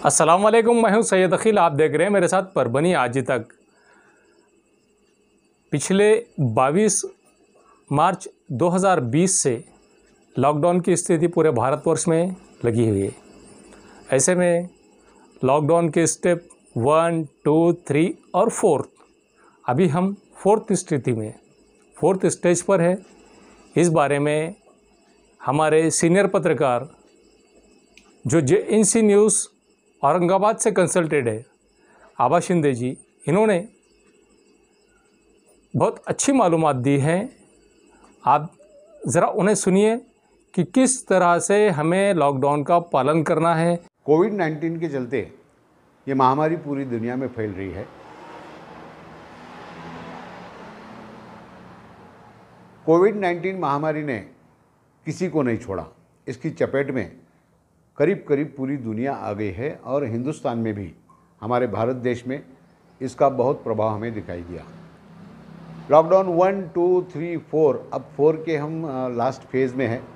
अस्सलाम वालेकुम, मैं हूं सैयद अखिल। आप देख रहे हैं मेरे साथ परभनी आज तक। पिछले 22 मार्च 2020 से लॉकडाउन की स्थिति पूरे भारतवर्ष में लगी हुई है। ऐसे में लॉकडाउन के स्टेप 1, 2, 3 और 4, अभी हम 4th स्थिति में 4th स्टेज पर है। इस बारे में हमारे सीनियर पत्रकार जो JNC न्यूज़ औरंगाबाद से कंसल्टेड है, आभा शिंदे जी, इन्होंने बहुत अच्छी मालूमात दी हैं। आप ज़रा उन्हें सुनिए कि किस तरह से हमें लॉकडाउन का पालन करना है। कोविड-19 के चलते ये महामारी पूरी दुनिया में फैल रही है। कोविड-19 महामारी ने किसी को नहीं छोड़ा। इसकी चपेट में करीब करीब पूरी दुनिया आ गई है और हिंदुस्तान में भी, हमारे भारत देश में इसका बहुत प्रभाव हमें दिखाई दिया। लॉकडाउन 1, 2, 3, 4, अब 4 के हम लास्ट फेज़ में हैं।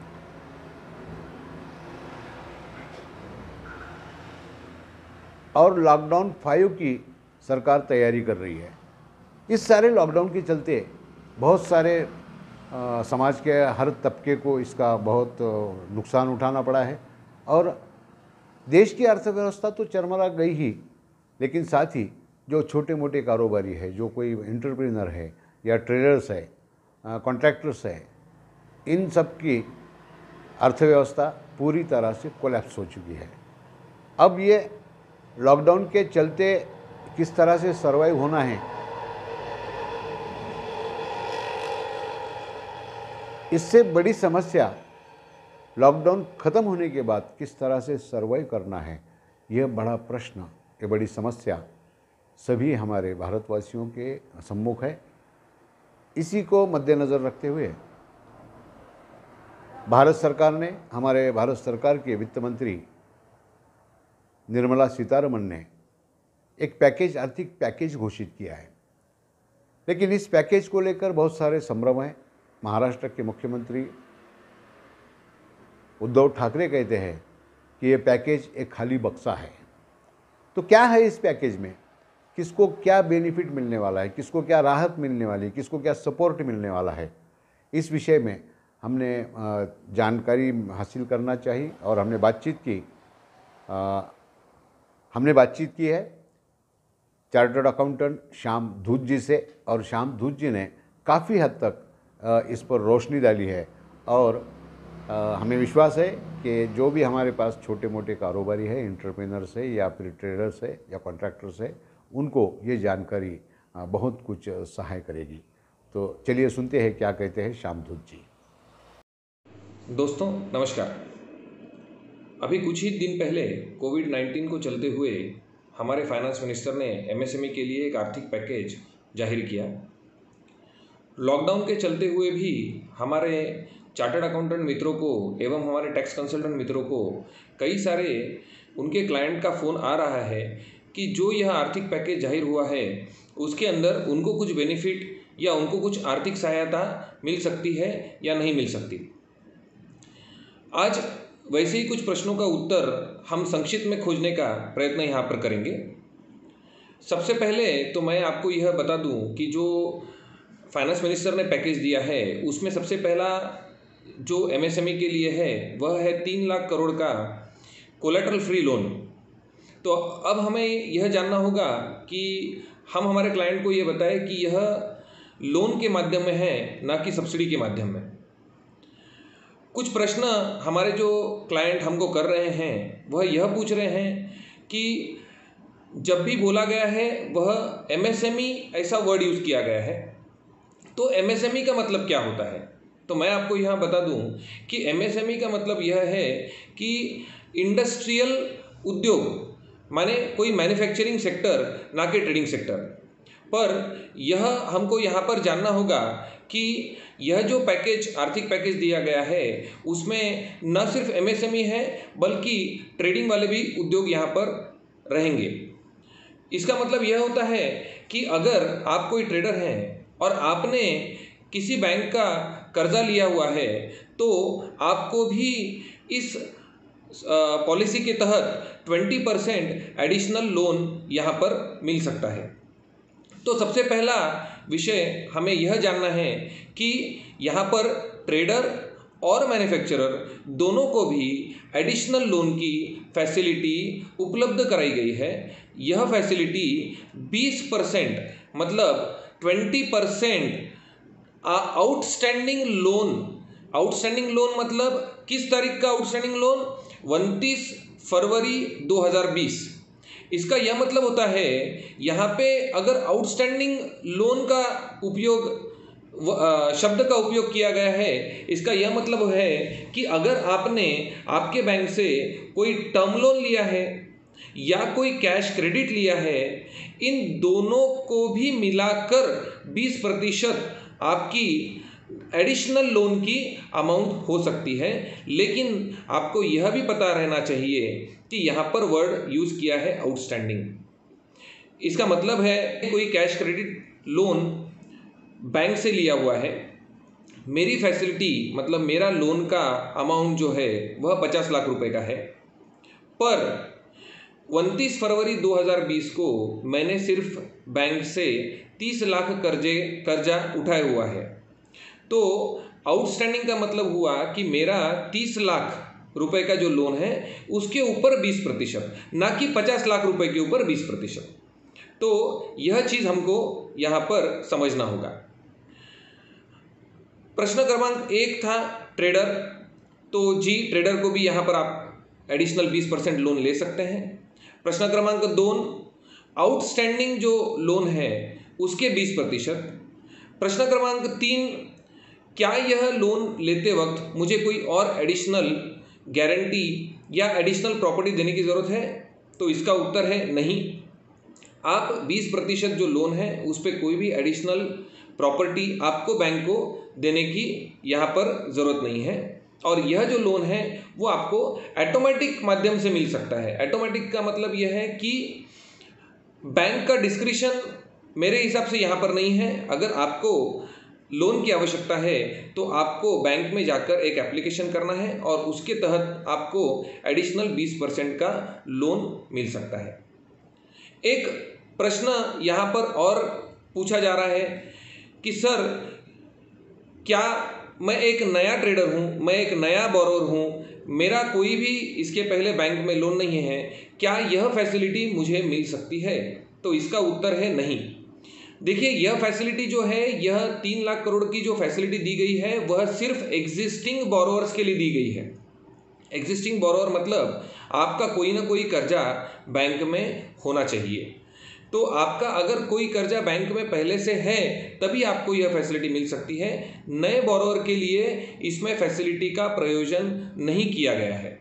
और लॉकडाउन 5 की सरकार तैयारी कर रही है। इस सारे लॉकडाउन के चलते बहुत सारे समाज के हर तबके को इसका बहुत नुकसान उठाना पड़ा है और देश की अर्थव्यवस्था तो चरमरा गई ही, लेकिन साथ ही जो छोटे मोटे कारोबारी है, जो कोई एंटरप्रेन्योर है या ट्रेडर्स है, कॉन्ट्रैक्टर्स है, इन सब की अर्थव्यवस्था पूरी तरह से कोलैप्स हो चुकी है। अब ये लॉकडाउन के चलते किस तरह से सर्वाइव होना है, इससे बड़ी समस्या लॉकडाउन ख़त्म होने के बाद किस तरह से सर्वाइव करना है, यह बड़ा प्रश्न, ये बड़ी समस्या सभी हमारे भारतवासियों के सम्मुख है। इसी को मद्देनज़र रखते हुए भारत सरकार ने, हमारे भारत सरकार के वित्त मंत्री निर्मला सीतारमण ने एक पैकेज, आर्थिक पैकेज घोषित किया है। लेकिन इस पैकेज को लेकर बहुत सारे संभ्रम हैं। महाराष्ट्र के मुख्यमंत्री उद्धव ठाकरे कहते हैं कि ये पैकेज एक खाली बक्सा है। तो क्या है इस पैकेज में, किसको क्या बेनिफिट मिलने वाला है, किसको क्या राहत मिलने वाली है, किसको क्या सपोर्ट मिलने वाला है, इस विषय में हमने जानकारी हासिल करना चाहिए और हमने बातचीत की है चार्टर्ड अकाउंटेंट श्याम धूत जी से, और श्याम धूत जी ने काफ़ी हद तक इस पर रोशनी डाली है और हमें विश्वास है कि जो भी हमारे पास छोटे मोटे कारोबारी है, एंटरप्रेन्योर्स है या फिर ट्रेडर्स है या कॉन्ट्रैक्टर्स है, उनको ये जानकारी बहुत कुछ सहाय करेगी। तो चलिए सुनते हैं क्या कहते हैं श्यामधूत जी। दोस्तों नमस्कार। अभी कुछ ही दिन पहले कोविड-19 को चलते हुए हमारे फाइनेंस मिनिस्टर ने MSME के लिए एक आर्थिक पैकेज जाहिर किया। लॉकडाउन के चलते हुए भी हमारे चार्टर्ड अकाउंटेंट मित्रों को एवं हमारे टैक्स कंसल्टेंट मित्रों को कई सारे उनके क्लाइंट का फ़ोन आ रहा है कि जो यह आर्थिक पैकेज जाहिर हुआ है उसके अंदर उनको कुछ बेनिफिट या उनको कुछ आर्थिक सहायता मिल सकती है या नहीं मिल सकती। आज वैसे ही कुछ प्रश्नों का उत्तर हम संक्षिप्त में खोजने का प्रयत्न यहाँ पर करेंगे। सबसे पहले तो मैं आपको यह बता दूँ कि जो फाइनेंस मिनिस्टर ने पैकेज दिया है उसमें सबसे पहला जो MSME के लिए है वह है 3 लाख करोड़ का कोलेटरल फ्री लोन। तो अब हमें यह जानना होगा कि हम हमारे क्लाइंट को यह बताएं कि यह लोन के माध्यम में है ना कि सब्सिडी के माध्यम में। कुछ प्रश्न हमारे जो क्लाइंट हमको कर रहे हैं वह यह पूछ रहे हैं कि जब भी बोला गया है वह MSME ऐसा वर्ड यूज़ किया गया है, तो MSME का मतलब क्या होता है। तो मैं आपको यहाँ बता दूँ कि MSME का मतलब यह है कि इंडस्ट्रियल उद्योग, माने कोई मैन्युफैक्चरिंग सेक्टर ना कि ट्रेडिंग सेक्टर। पर यह हमको यहाँ पर जानना होगा कि यह जो पैकेज, आर्थिक पैकेज दिया गया है उसमें न सिर्फ MSME है बल्कि ट्रेडिंग वाले भी उद्योग यहाँ पर रहेंगे। इसका मतलब यह होता है कि अगर आप कोई ट्रेडर हैं और आपने किसी बैंक का कर्जा लिया हुआ है तो आपको भी इस पॉलिसी के तहत 20% एडिशनल लोन यहाँ पर मिल सकता है। तो सबसे पहला विषय हमें यह जानना है कि यहाँ पर ट्रेडर और मैन्युफैक्चरर दोनों को भी एडिशनल लोन की फैसिलिटी उपलब्ध कराई गई है। यह फैसिलिटी 20% मतलब 20% आउटस्टैंडिंग लोन मतलब किस तारीख का आउटस्टैंडिंग लोन? 29 फरवरी 2020। इसका यह मतलब होता है यहाँ पे अगर आउटस्टैंडिंग लोन का उपयोग शब्द का उपयोग किया गया है, इसका यह मतलब है कि अगर आपने आपके बैंक से कोई टर्म लोन लिया है या कोई कैश क्रेडिट लिया है, इन दोनों को भी मिलाकर 20% आपकी एडिशनल लोन की अमाउंट हो सकती है। लेकिन आपको यह भी पता रहना चाहिए कि यहाँ पर वर्ड यूज़ किया है आउटस्टैंडिंग। इसका मतलब है कोई कैश क्रेडिट लोन बैंक से लिया हुआ है, मेरी फैसिलिटी मतलब मेरा लोन का अमाउंट जो है वह 50 लाख रुपए का है, पर 29 फरवरी 2020 को मैंने सिर्फ बैंक से 30 लाख कर्जा उठाया हुआ है। तो आउटस्टैंडिंग का मतलब हुआ कि मेरा 30 लाख रुपए का जो लोन है उसके ऊपर 20%, ना कि 50 लाख रुपए के ऊपर 20%। तो यह चीज़ हमको यहाँ पर समझना होगा। प्रश्न क्रमांक 1 था ट्रेडर, तो जी ट्रेडर को भी यहाँ पर आप एडिशनल 20% लोन ले सकते हैं। प्रश्न क्रमांक 2 आउटस्टैंडिंग जो लोन है उसके 20%। प्रश्न क्रमांक 3 क्या यह लोन लेते वक्त मुझे कोई और एडिशनल गारंटी या एडिशनल प्रॉपर्टी देने की ज़रूरत है? तो इसका उत्तर है नहीं। आप 20% जो लोन है उस पर कोई भी एडिशनल प्रॉपर्टी आपको बैंक को देने की यहाँ पर ज़रूरत नहीं है। और यह जो लोन है वो आपको ऑटोमेटिक माध्यम से मिल सकता है। ऑटोमेटिक का मतलब यह है कि बैंक का डिस्क्रिशन मेरे हिसाब से यहाँ पर नहीं है। अगर आपको लोन की आवश्यकता है तो आपको बैंक में जाकर एक एप्लीकेशन करना है और उसके तहत आपको एडिशनल 20% का लोन मिल सकता है। एक प्रश्न यहाँ पर और पूछा जा रहा है कि सर क्या मैं एक नया ट्रेडर हूँ, मैं एक नया बोरोवर हूँ, मेरा कोई भी इसके पहले बैंक में लोन नहीं है, क्या यह फैसिलिटी मुझे मिल सकती है? तो इसका उत्तर है नहीं। देखिए यह फैसिलिटी जो है यह 3 लाख करोड़ की जो फैसिलिटी दी गई है वह सिर्फ एग्जिस्टिंग बोरोवर्स के लिए दी गई है। एग्जिस्टिंग बोरोवर मतलब आपका कोई ना कोई कर्जा बैंक में होना चाहिए। तो आपका अगर कोई कर्जा बैंक में पहले से है तभी आपको यह फैसिलिटी मिल सकती है। नए बोरोवर के लिए इसमें फैसिलिटी का प्रयोजन नहीं किया गया है।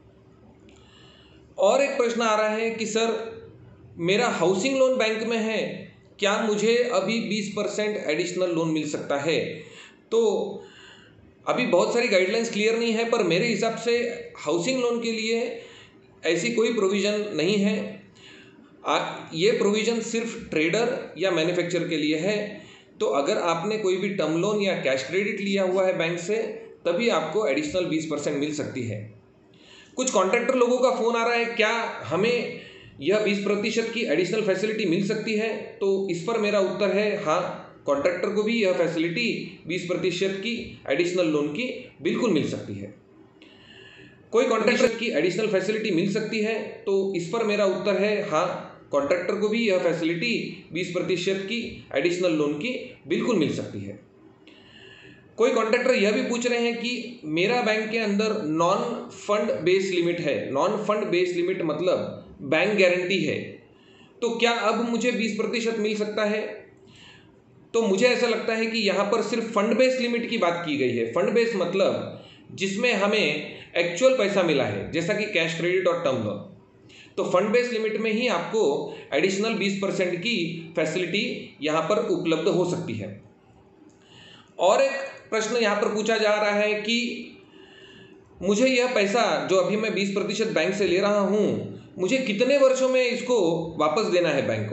और एक प्रश्न आ रहा है कि सर मेरा हाउसिंग लोन बैंक में है, क्या मुझे अभी 20% एडिशनल लोन मिल सकता है? तो अभी बहुत सारी गाइडलाइंस क्लियर नहीं है, पर मेरे हिसाब से हाउसिंग लोन के लिए ऐसी कोई प्रोविज़न नहीं है। ये प्रोविज़न सिर्फ ट्रेडर या मैन्युफैक्चरर के लिए है। तो अगर आपने कोई भी टर्म लोन या कैश क्रेडिट लिया हुआ है बैंक से तभी आपको एडिशनल 20% मिल सकती है। कुछ कॉन्ट्रैक्टर लोगों का फ़ोन आ रहा है, क्या हमें यह 20% की एडिशनल फैसिलिटी मिल सकती है? तो इस पर मेरा उत्तर है हाँ, कॉन्ट्रैक्टर को भी यह फैसिलिटी 20% की एडिशनल लोन की बिल्कुल मिल सकती है। कोई कॉन्ट्रैक्टर की एडिशनल फैसिलिटी मिल सकती है? तो इस पर मेरा उत्तर है हाँ, कॉन्ट्रैक्टर को भी यह फैसिलिटी 20% की एडिशनल लोन की बिल्कुल मिल सकती है। कोई कॉन्ट्रैक्टर यह भी पूछ रहे हैं कि मेरा बैंक के अंदर नॉन फंड बेस लिमिट है। नॉन फंड बेस लिमिट मतलब बैंक गारंटी है, तो क्या अब मुझे 20% मिल सकता है? तो मुझे ऐसा लगता है कि यहाँ पर सिर्फ फंड बेस लिमिट की बात की गई है। फंड बेस मतलब जिसमें हमें एक्चुअल पैसा मिला है, जैसा कि कैश क्रेडिट और टर्म लोन। तो फंड बेस लिमिट में ही आपको एडिशनल 20% की फैसिलिटी यहाँ पर उपलब्ध हो सकती है। और एक प्रश्न यहाँ पर पूछा जा रहा है कि मुझे यह पैसा जो अभी मैं 20% बैंक से ले रहा हूँ, मुझे कितने वर्षों में इसको वापस देना है बैंक को?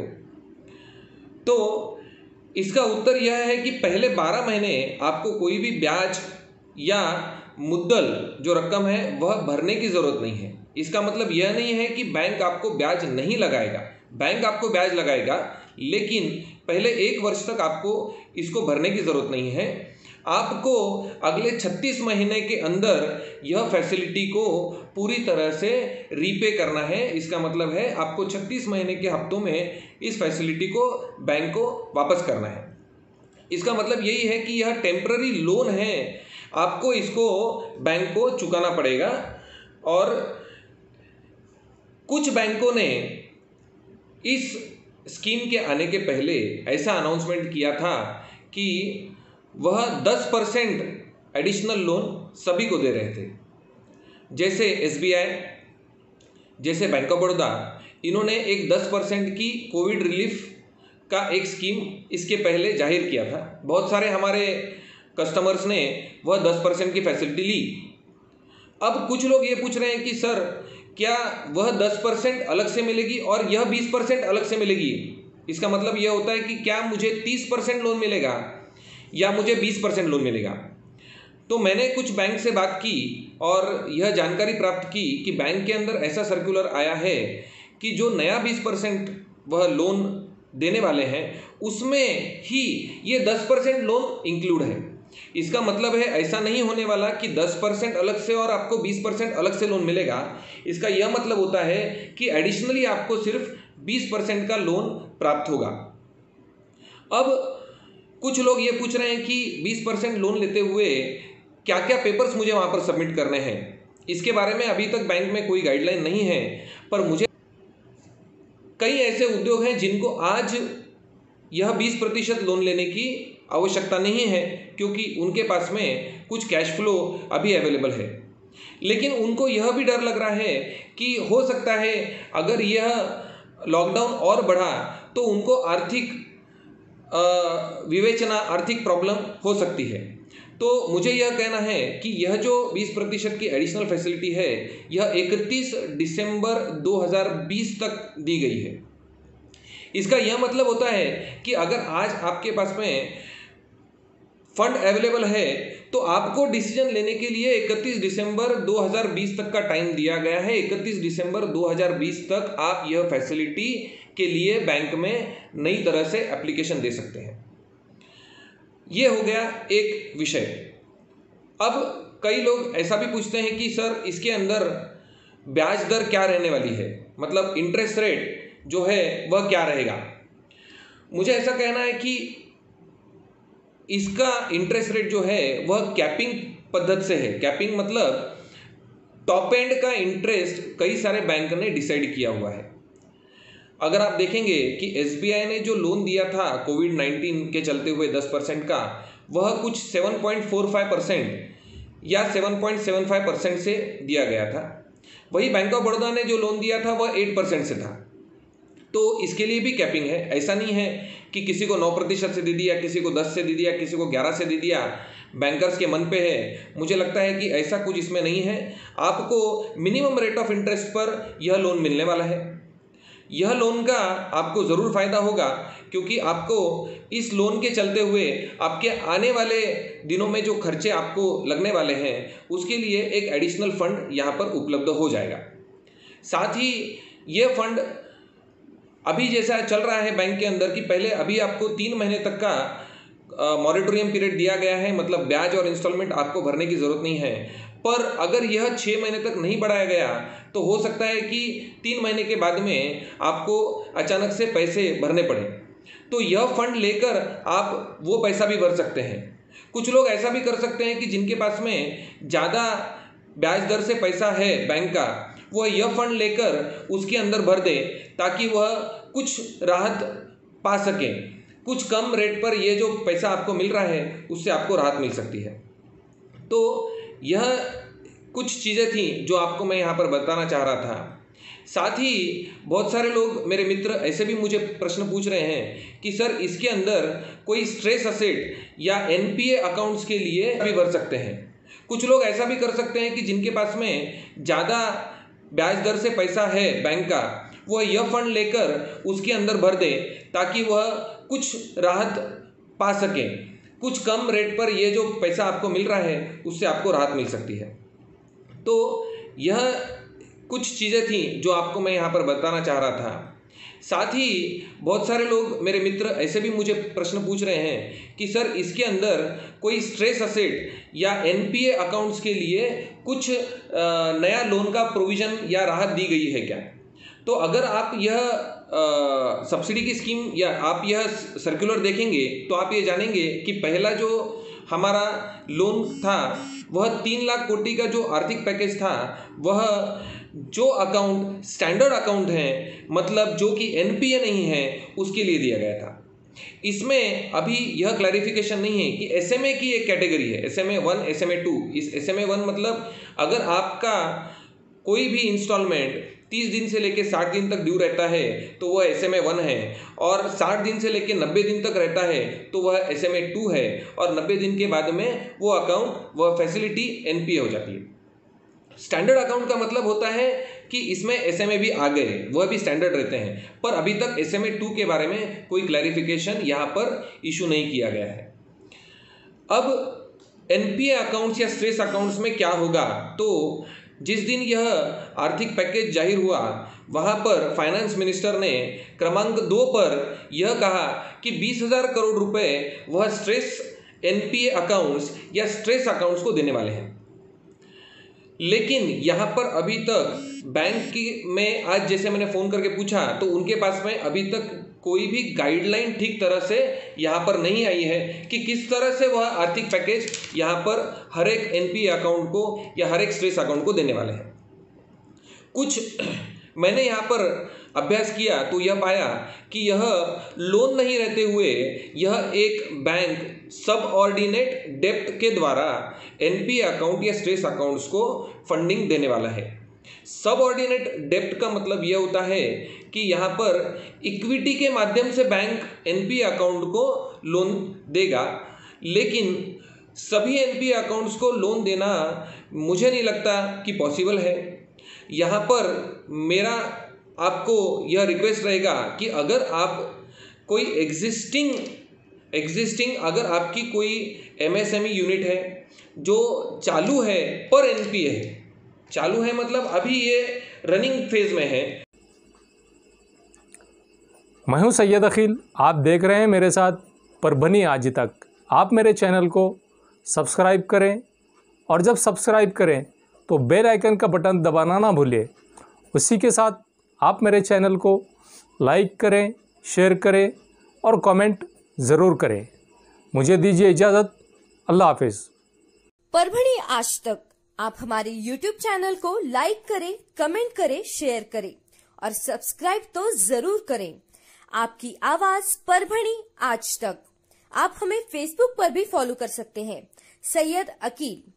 तो इसका उत्तर यह है कि पहले 12 महीने आपको कोई भी ब्याज या मुद्दल जो रकम है वह भरने की ज़रूरत नहीं है। इसका मतलब यह नहीं है कि बैंक आपको ब्याज नहीं लगाएगा, बैंक आपको ब्याज लगाएगा, लेकिन पहले 1 वर्ष तक आपको इसको भरने की ज़रूरत नहीं है। आपको अगले 36 महीने के अंदर यह फैसिलिटी को पूरी तरह से रीपे करना है। इसका मतलब है आपको 36 महीने के हफ्तों में इस फैसिलिटी को बैंक को वापस करना है। इसका मतलब यही है कि यह टेम्पररी लोन है, आपको इसको बैंक को चुकाना पड़ेगा। और कुछ बैंकों ने इस स्कीम के आने के पहले ऐसा अनाउंसमेंट किया था कि वह 10% एडिशनल लोन सभी को दे रहे थे। जैसे SBI, जैसे बैंक ऑफ बड़ौदा, इन्होंने एक 10% की कोविड रिलीफ का एक स्कीम इसके पहले जाहिर किया था। बहुत सारे हमारे कस्टमर्स ने वह 10% की फैसिलिटी ली। अब कुछ लोग ये पूछ रहे हैं कि सर क्या वह 10% अलग से मिलेगी और यह 20% अलग से मिलेगी? इसका मतलब यह होता है कि क्या मुझे 30% लोन मिलेगा या मुझे 20% लोन मिलेगा? तो मैंने कुछ बैंक से बात की और यह जानकारी प्राप्त की कि बैंक के अंदर ऐसा सर्कुलर आया है कि जो नया 20% वह लोन देने वाले हैं उसमें ही ये 10% लोन इंक्लूड है। इसका मतलब है ऐसा नहीं होने वाला कि 10% अलग से और आपको 20% अलग से लोन मिलेगा। इसका यह मतलब होता है कि एडिशनली आपको सिर्फ 20% का लोन प्राप्त होगा। अब कुछ लोग ये पूछ रहे हैं कि 20% लोन लेते हुए क्या क्या पेपर्स मुझे वहाँ पर सबमिट करने हैं। इसके बारे में अभी तक बैंक में कोई गाइडलाइन नहीं है, पर मुझे कई ऐसे उद्योग हैं जिनको आज यह 20% लोन लेने की आवश्यकता नहीं है, क्योंकि उनके पास में कुछ कैश फ्लो अभी अवेलेबल है। लेकिन उनको यह भी डर लग रहा है कि हो सकता है अगर यह लॉकडाउन और बढ़ा तो उनको आर्थिक विवेचना, आर्थिक प्रॉब्लम हो सकती है। तो मुझे यह कहना है कि यह जो 20% की एडिशनल फैसिलिटी है यह 31 दिसंबर 2020 तक दी गई है। इसका यह मतलब होता है कि अगर आज आपके पास में फंड अवेलेबल है तो आपको डिसीजन लेने के लिए 31 दिसंबर 2020 तक का टाइम दिया गया है। 31 दिसंबर 2020 तक आप यह फैसिलिटी के लिए बैंक में नई तरह से एप्लीकेशन दे सकते हैं। ये हो गया एक विषय। अब कई लोग ऐसा भी पूछते हैं कि सर इसके अंदर ब्याज दर क्या रहने वाली है, मतलब इंटरेस्ट रेट जो है वह क्या रहेगा। मुझे ऐसा कहना है कि इसका इंटरेस्ट रेट जो है वह कैपिंग पद्धति से है। कैपिंग मतलब टॉप एंड का इंटरेस्ट कई सारे बैंक ने डिसाइड किया हुआ है। अगर आप देखेंगे कि SBI ने जो लोन दिया था कोविड-19 के चलते हुए 10% का, वह कुछ 7.45% या 7.75% से दिया गया था। वही बैंक ऑफ बड़ौदा ने जो लोन दिया था वह 8% से था। तो इसके लिए भी कैपिंग है। ऐसा नहीं है कि किसी को 9% से दे दिया, किसी को 10 से दे दिया, किसी को 11 से दे दिया, बैंकर्स के मन पे है। मुझे लगता है कि ऐसा कुछ इसमें नहीं है। आपको मिनिमम रेट ऑफ इंटरेस्ट पर यह लोन मिलने वाला है। यह लोन का आपको ज़रूर फ़ायदा होगा, क्योंकि आपको इस लोन के चलते हुए आपके आने वाले दिनों में जो खर्चे आपको लगने वाले हैं उसके लिए एक एडिशनल फंड यहाँ पर उपलब्ध हो जाएगा। साथ ही ये फंड अभी जैसा चल रहा है बैंक के अंदर कि पहले अभी आपको 3 महीने तक का मॉरेटोरियम पीरियड दिया गया है, मतलब ब्याज और इंस्टॉलमेंट आपको भरने की ज़रूरत नहीं है। पर अगर यह 6 महीने तक नहीं बढ़ाया गया तो हो सकता है कि 3 महीने के बाद में आपको अचानक से पैसे भरने पड़े। तो यह फंड लेकर आप वो पैसा भी भर सकते हैं। कुछ लोग ऐसा भी कर सकते हैं कि जिनके पास में ज़्यादा ब्याज दर से पैसा है बैंक का, वह यह फंड लेकर उसके अंदर भर दे ताकि वह कुछ राहत पा सकें। कुछ कम रेट पर ये जो पैसा आपको मिल रहा है उससे आपको राहत मिल सकती है। तो यह कुछ चीज़ें थी जो आपको मैं यहाँ पर बताना चाह रहा था। साथ ही बहुत सारे लोग, मेरे मित्र ऐसे भी मुझे प्रश्न पूछ रहे हैं कि सर इसके अंदर कोई स्ट्रेस असेट या NPA अकाउंट्स के लिए भी भर सकते हैं। कुछ लोग ऐसा भी कर सकते हैं कि जिनके पास में ज़्यादा ब्याज दर से पैसा है बैंक का, वह यह फंड लेकर उसके अंदर भर दे ताकि वह कुछ राहत पा सकें। कुछ कम रेट पर ये जो पैसा आपको मिल रहा है उससे आपको राहत मिल सकती है। तो यह कुछ चीज़ें थी जो आपको मैं यहाँ पर बताना चाह रहा था। साथ ही बहुत सारे लोग मेरे मित्र ऐसे भी मुझे प्रश्न पूछ रहे हैं कि सर इसके अंदर कोई स्ट्रेस असेट या एनपीए अकाउंट्स के लिए कुछ नया लोन का प्रोविज़न या राहत दी गई है क्या। तो अगर आप यह सब्सिडी की स्कीम या आप यह सर्कुलर देखेंगे तो आप ये जानेंगे कि पहला जो हमारा लोन था वह 3 लाख कोटि का जो आर्थिक पैकेज था वह जो अकाउंट स्टैंडर्ड अकाउंट हैं, मतलब जो कि एनपीए नहीं है, उसके लिए दिया गया था। इसमें अभी यह क्लैरिफिकेशन नहीं है कि एसएमए की एक कैटेगरी है, एसएमए 1, एसएमए 2। इस एसएमए 1 मतलब अगर आपका कोई भी इंस्टॉलमेंट 30 दिन से लेकर 60 दिन तक ड्यू रहता है तो वह एसएमए 1 है, और 60 दिन से लेकर 90 दिन तक रहता है तो वह एसएमए 2 है, और 90 दिन के बाद में वो अकाउंट, वह फैसिलिटी एनपीए हो जाती है। स्टैंडर्ड अकाउंट का मतलब होता है कि इसमें एसएमए भी आ गए, वह भी स्टैंडर्ड रहते हैं, पर अभी तक एसएमए 2 के बारे में कोई क्लैरिफिकेशन यहाँ पर इशू नहीं किया गया है। अब एनपीए अकाउंट्स या स्ट्रेस अकाउंट्स में क्या होगा, तो जिस दिन यह आर्थिक पैकेज जाहिर हुआ वहाँ पर फाइनेंस मिनिस्टर ने क्रमांक 2 पर यह कहा कि 20,000 करोड़ रुपए वह स्ट्रेस एनपीए अकाउंट्स या स्ट्रेस अकाउंट्स को देने वाले हैं। लेकिन यहाँ पर अभी तक बैंक में आज जैसे मैंने फ़ोन करके पूछा तो उनके पास में अभी तक कोई भी गाइडलाइन ठीक तरह से यहाँ पर नहीं आई है कि किस तरह से वह आर्थिक पैकेज यहाँ पर हर एक एनपीए अकाउंट को या हर एक स्ट्रेस अकाउंट को देने वाले हैं। कुछ मैंने यहाँ पर अभ्यास किया तो यह पाया कि यह लोन नहीं रहते हुए यह एक बैंक सबऑर्डिनेट डेब्ट के द्वारा एनपीए अकाउंट या स्ट्रेस अकाउंट्स को फंडिंग देने वाला है। सबऑर्डिनेट डेब्ट का मतलब यह होता है कि यहाँ पर इक्विटी के माध्यम से बैंक एनपीए अकाउंट को लोन देगा, लेकिन सभी एनपीए अकाउंट्स को लोन देना मुझे नहीं लगता कि पॉसिबल है। यहाँ पर मेरा आपको यह रिक्वेस्ट रहेगा कि अगर आप कोई एग्जिस्टिंग अगर आपकी कोई एमएसएमई यूनिट है जो चालू है पर एनपीए है, चालू है मतलब अभी ये रनिंग फेज में है। मैं हूं सैयद अखिल, आप देख रहे हैं मेरे साथ परभनी आज तक। आप मेरे चैनल को सब्सक्राइब करें, और जब सब्सक्राइब करें तो बेल आइकन का बटन दबाना ना भूलिए। उसी के साथ आप मेरे चैनल को लाइक करें, शेयर करें और कमेंट ज़रूर करें। मुझे दीजिए इजाज़त। अल्लाह हाफिज़। परभणी आज तक आप हमारे YouTube चैनल को लाइक करें, कमेंट करें, शेयर करें और सब्सक्राइब तो जरूर करें। आपकी आवाज परभणी आज तक। आप हमें Facebook पर भी फॉलो कर सकते हैं, सैयद अकील।